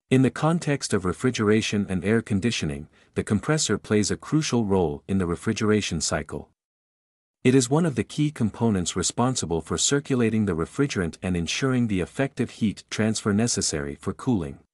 In the context of refrigeration and air conditioning, the compressor plays a crucial role in the refrigeration cycle. It is one of the key components responsible for circulating the refrigerant and ensuring the effective heat transfer necessary for cooling.